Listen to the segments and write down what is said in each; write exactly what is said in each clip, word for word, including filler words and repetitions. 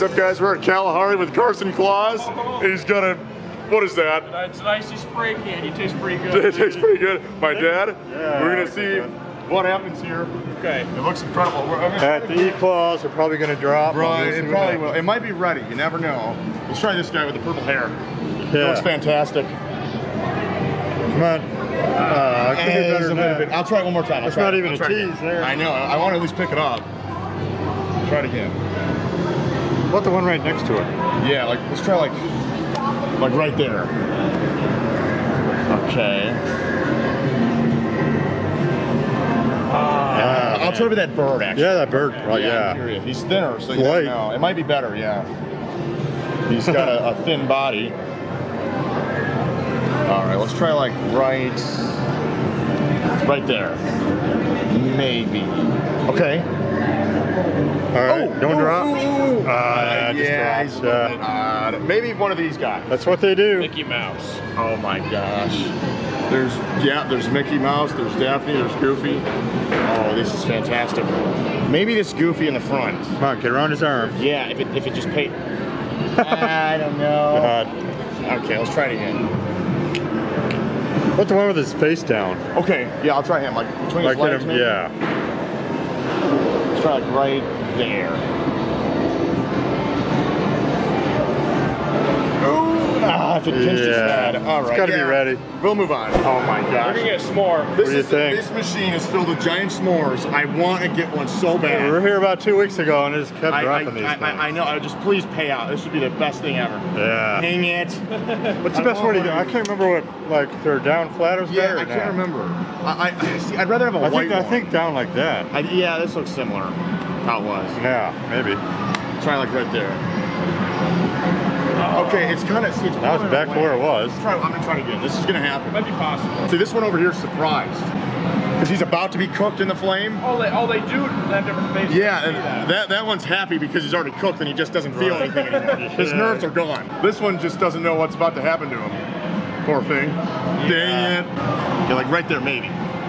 What's up, guys? We're at Kalahari with Carson Claus. He's gonna, what is that? It's an icy spray can. It tastes pretty good. It tastes pretty good. My dad, yeah, we're gonna see what happens here. Okay. It looks incredible. We're, At the E-claws are probably gonna drop. Right, it probably will. It might be ready. You never know. Let's try this guy with the purple hair. Yeah. It looks fantastic. Come on. Uh, I could do better than that. Bit. I'll try it one more time. I'll It's try not it. even I'll a try it tease again. there. I know. I want to at least pick it up. Try it again. What, the one right next to it? Yeah, like let's try like like right there. Okay. Uh, I'll try with that bird actually. Yeah, that bird. Right, yeah. yeah. I'm He's thinner, so you don't know. It might be better. Yeah. He's got a, a thin body. All right, let's try like right, right there. Maybe. Okay. All right, oh, don't ooh, drop. Ooh, ooh. Uh, Uh, yeah, just he's dropped. uh, maybe one of these guys. That's what they do. Mickey Mouse. Oh my gosh. There's, yeah, there's Mickey Mouse, there's Daphne, there's Goofy. Oh, this is fantastic. Maybe this Goofy in the front. Come on, get around his arm. Yeah, if it, if it just paid. I don't know. God. Okay, let's try it again. Put the one with his face down. Okay, yeah, I'll try him, like between Like his legs, him, maybe? yeah. Let's try like right there. Ah, if it pinched his head. All right. It's got to yeah. be ready. We'll move on. Oh my We're gosh. gonna get a s'more. This What do you is think? This machine is filled with giant s'mores. I want to get one so bad. We were here about two weeks ago and it just kept I, dropping I, these I, things. I, I know. I just please pay out. This would be the best thing ever. Yeah. Dang it. What's the best way to go? I can't remember what, like, if they're down flat or Yeah, better I or can't not. remember. I, I see. I'd rather have a I white think, I one. think down like that. I, yeah, this looks similar. How it was. Yeah, maybe. Try like right there. Okay, it's kind of. See, it's Now it's back to where it was. Try, I'm gonna try it again. This is gonna happen. Might be possible. See, this one over here is surprised because he's about to be cooked in the flame. Oh, they, oh, they do have different faces. Yeah, and that. that that one's happy because he's already cooked and he just doesn't feel anything anymore. His Yeah. nerves are gone. This one just doesn't know what's about to happen to him. Poor thing. Yeah. Dang it. Okay, like right there, maybe.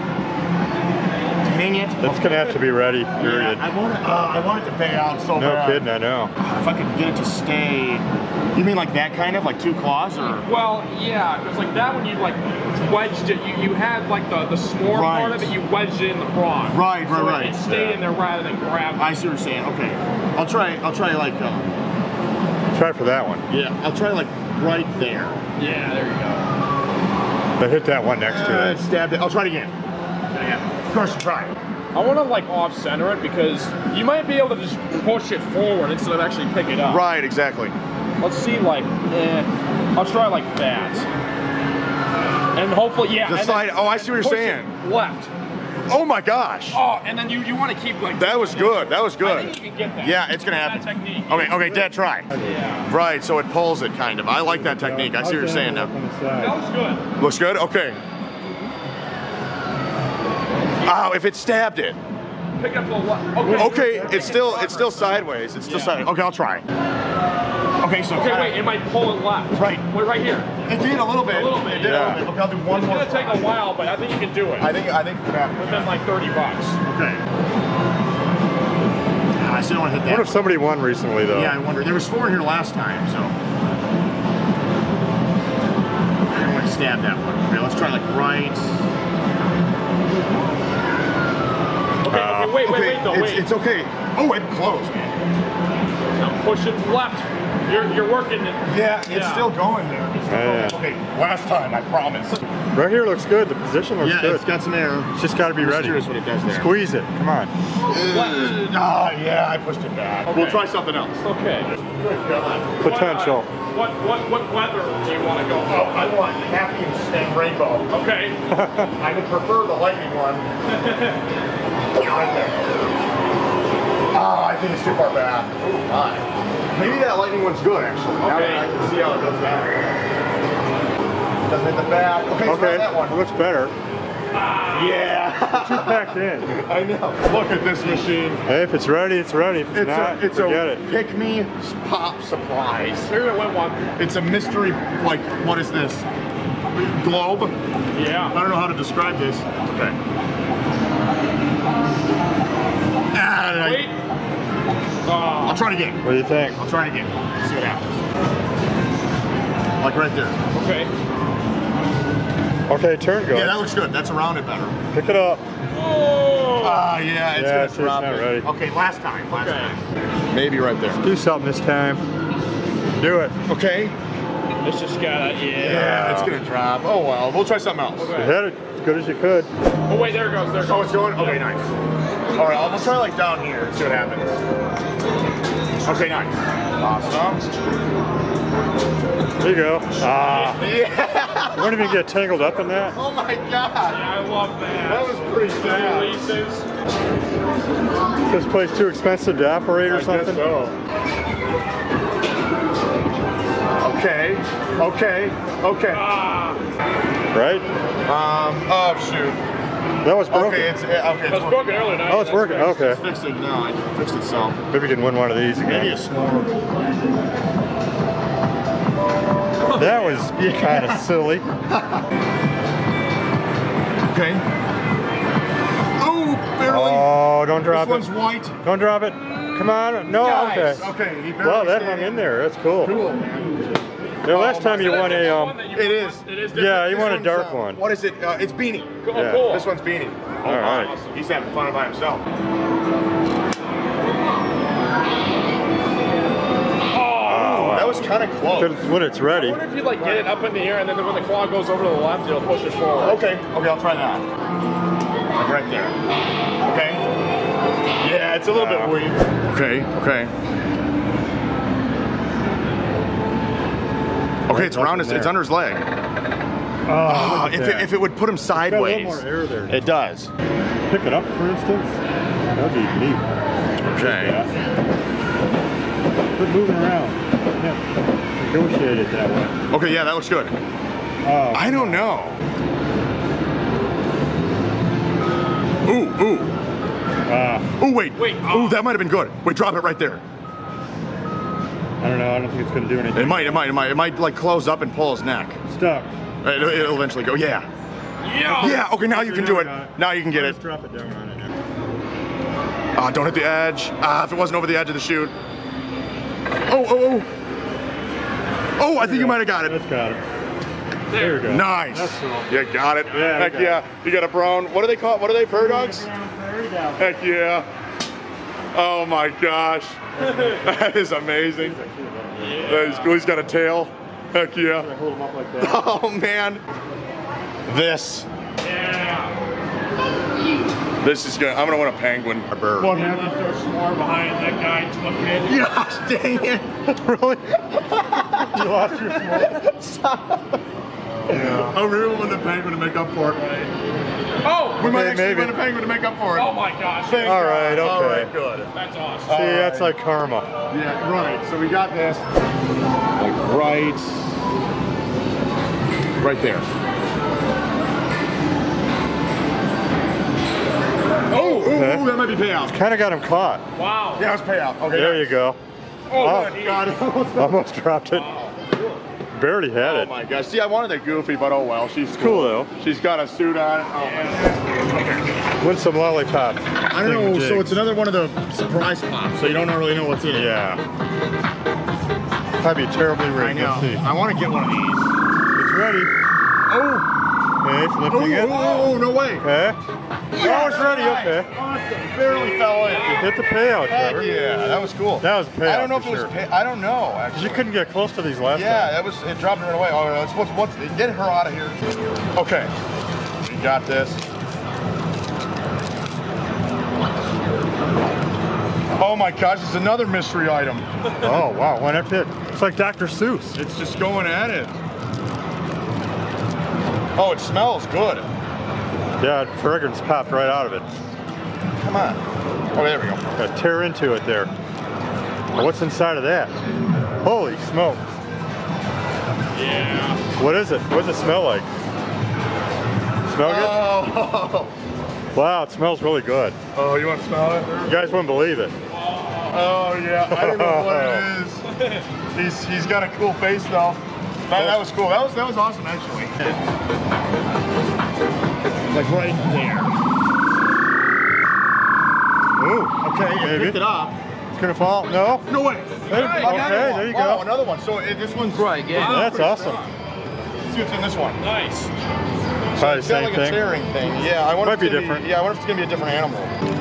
Dang it. It's gonna have to be ready, period. Yeah, I want it. Uh, I want it to pay out so No bad. kidding, I know. If I could get it to stay. You mean like that kind of, like two claws, or? Well, yeah, because like that one you like wedged it. You you had like the the s'more Right. part of it. You wedged it in the prawn. Right, right, so right. It, it stayed Yeah. in there rather than grab. I see what you're saying. Okay, I'll try. I'll try like. Uh, Try for that one. yeah, I'll try like right there. Yeah, there you go. But hit that one next Uh, to it. stabbed it. I'll try it again. Yeah. Of course, try it. I want to like off center it because you might be able to just push it forward instead of actually pick it up. Right, exactly. Let's see, like, eh, I'll try like that. And hopefully, yeah. The and side. then Oh, I see what you're push saying. it Left. Oh my gosh. Oh, and then you, you want to keep like. That was good. That was I good. think you can get that. Yeah, it's gonna That happen. technique. Okay, okay, Dad, try. Yeah. Right, so it pulls it kind of. I like that technique. I see what you're saying now. That was good. Looks good? Okay. Oh, if it stabbed it. Pick up the left. Okay. Okay, it's still it's still sideways. It's still Yeah. sideways. Okay, I'll try. Okay, so Okay, wait, it might pull it left. Right. Wait, right here. It did a little bit. A little bit, It did yeah. a little bit. Okay, I'll do one It's more. gonna take try. a while, but I think you can do it. I think I think it could happen. Within like thirty bucks. Okay. Ah, I still don't want to hit What that. if somebody won recently, though? Yeah, I wonder. There was four in here last time, so. I don't want to stab that one. Okay, let's try like right. Okay, Uh, okay, wait, wait, okay, wait, though, it's, wait. it's okay. Oh, it closed, man. Now push it left. You're you're working it. Yeah, it's Yeah. still going there. It's still Yeah. going. Okay, last time, I promise. Right here looks good. The position looks Yeah, good. it's got some air. It's just got to be I'm ready. curious what it does there. Squeeze it. Come on. Uh, Ah, yeah, I pushed it back. Okay. We'll try something else. Okay. Good God. Potential. What, uh, what what what weather do you want to go Oh, for? I want happy and, and rainbow. Okay. I would prefer the lightning one. Right there. Ah, I think it's too far back. Oh my. Maybe that lightning one's good actually. Now Okay. that I can see how it does that. Doesn't hit the back. Okay, let's try Okay, that one. it looks better. Yeah. Too packed in. I know. Look at this machine. Hey, if it's ready, it's ready. If it's, It's not, a it's forget a it. pick me pop surprise. Here it went one. It's a mystery. Like, what is this? Globe? I Yeah. don't know how to describe this. Okay. Ah, I- Wait. Oh. I'll try it again. What do you think? I'll try it again. See what happens. Like right there. Okay. Okay, turn good. Yeah, that looks good. That's around it better. Pick it up. Oh. Ah, uh, yeah, it's Yeah, gonna see, drop it's not it. ready. Okay, last time. Last Okay. time. Maybe right there. Do something this time. Do it. Okay. It's just gotta, yeah. Yeah, it's gonna drop. Oh well, we'll try something else. You had it as good as you could. Oh wait, there it goes, there it goes. Oh, it's going? Okay, nice. All right, I'll try like down here and see what happens. Okay, nice. Awesome. There you go. Ah. Yeah. You won't even get tangled up in that. Oh my god. Yeah, I love that. That was pretty sad. Releases. Is this place too expensive to operate or I something? guess so. Okay. Okay. Okay. Ah. Right? Um. Oh shoot. That was broken. Okay. It's okay. It's It was broken earlier now. Oh, it's working. Okay. It's fixed it now. It fixed itself. Maybe we can win one of these again. Maybe a s'more. That was kind of silly. Okay. Oh, barely. Oh, don't drop this it. one's white. Don't drop it. Come on. No, Nice. okay. Okay. He barely Wow, that stayed hung in there. That's cool. Cool, man. The last time you So won that's a the um. one that you It want. is. It is Yeah, different. you This want a one's, dark uh, one. What is it? Uh, it's Beanie. Oh, Yeah. cool. This one's Beanie. All right. Awesome. He's having fun by himself. Oh, That was kind of close. When it's I ready. wonder if you like get it up in the air and then when the claw goes over to the left, it'll push it forward. Okay. Okay, I'll try that. Like right there. Okay. Yeah, it's a little Uh, bit weak. Okay. Okay. Okay, it's around his. It's under his leg. Oh, Ah, look at if that. it, if it would put him Got a little sideways, more air there. it does. Pick it up, for instance. That'd be neat. Okay. Yeah. Quit moving around. Yeah. Negotiate it that way. Okay, yeah, that looks good. Oh, I don't know. Ooh, ooh. uh, Ooh, wait. Wait, Ooh, oh. that might have been good. Wait, drop it right there. I don't know. I don't think it's going to do anything. It might, it might, it might, it might like close up and pull his neck. Stop. It'll, it'll eventually go. Yeah. Yeah. Yeah. Okay, now you can do it. Got it. Now you can get it. Just drop it down on it now. Ah, don't hit the edge. Ah, if it wasn't over the edge of the chute. Oh, oh, oh. Oh, I think you might have got it. That's got it. There we go. Nice. That's cool. You got it. Yeah, Heck got yeah. You got a brown. What do they call? What are they? Prairie dogs? Prairie dog. Heck yeah. Oh my gosh. That is amazing. That is cool. He's got a tail. Heck yeah. Hold him up like that. Oh man. This. Yeah. This is good. I'm gonna win a penguin. A bird. What You happened? left our s'more behind that guy took it. Gosh dang it. Really? You lost your smoke? Yeah. I'm really winning a penguin to make up for it. Oh! We might Okay, actually maybe. win a penguin to make up for it. Oh my gosh. Thank All God. right, All okay. right, good. That's awesome. See, All that's right. like karma. Yeah, right. So we got this. Like right. Right there. Oh, ooh, Okay. ooh, that might be payout. Kind of got him caught. Wow. Yeah, it's payout. Okay. There you go. Oh, Oh, good. Got it. Almost dropped it. Wow. Barely had Oh it. my gosh. See, I wanted that goofy, but oh well. She's Cool though. She's got a suit on. Oh my God. Win some lollipops. I don't know. So it's another one of the surprise pops. So you don't really know what's in it. Yeah. Probably terribly I rigged. know. Let's see. I want to get one of these. It's ready. Oh. Okay, it's Oh, lifting it. oh, oh, no way. Okay. Oh, it's ready. Okay. Awesome. Barely fell in. Hit the payout, Heck Trevor. yeah, that was cool. That was a payout. I don't know if for it was. sure. Pay, I don't know Because actually. you couldn't get close to these last Yeah, time. that was. It dropped right away. Oh, that's what's what's. Get her out of here. Okay, we got this. Oh my gosh, it's another mystery item. Oh, wow. Why not fit? It's like Doctor Seuss. It's just going at it. Oh, it smells good. Yeah, fragrance popped right out of it. Come on. Oh, there we go. Got to tear into it there. What's inside of that? Holy smokes. Yeah. What is it? What does it smell like? Smell good? Oh, Wow, it smells really good. oh, you want to smell it? You guys wouldn't believe it. Oh yeah, I don't know what it is. He's he's got a cool face though. That, that was cool. That was that was awesome actually. Like right there. Ooh, Okay, it maybe. picked it up. gonna fall? No? No way. Hey, I got okay, one. there you Wow, go. another one. So it, this one's Right, yeah. Wow, that's awesome. Let's see what's in this one. Nice. Probably the It's got same like thing. a tearing thing. Yeah, I wonder Might if be it's gonna different. Yeah, I wonder if it's gonna be a different animal.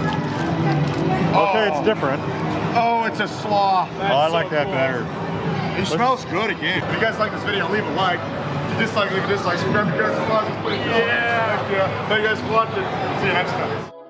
Okay, Oh. it's different. Oh, it's a sloth. Oh, I like that better. It smells good again. If you guys like this video, leave a like. If you dislike, leave a dislike. Subscribe to Carrots and Flies. Yeah. Yeah. Thank you guys for watching. See you next time.